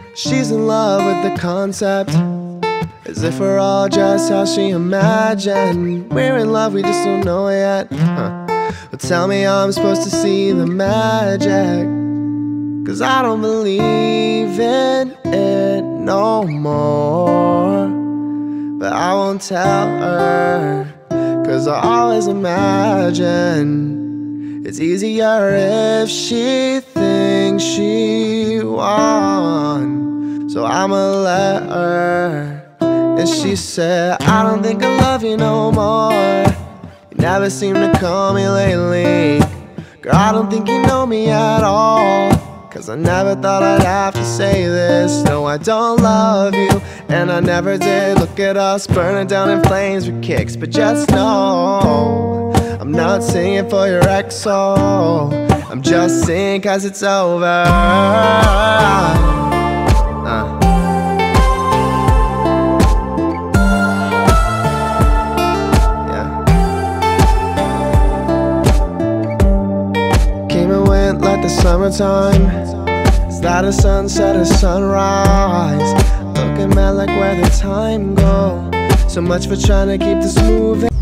She's in love with the concept, as if we're all just how she imagined. We're in love, we just don't know it yet. But tell me how I'm supposed to see the magic, 'cause I don't believe in it no more. But I won't tell her, 'cause I always imagine it's easier if she thinks she won. So I'ma let her. And she said, I don't think I love you no more. You never seem to call me lately. Girl, I don't think you know me at all, 'cause I never thought I'd have to say this. No, I don't love you, and I never did. Look at us burning down in flames with kicks. But just know, I'm not singing for your ex, oh, I'm just singing 'cause it's over. Came and went like the summertime. Is that a sunset or sunrise? Looking mad like where the time go. So much for trying to keep this moving.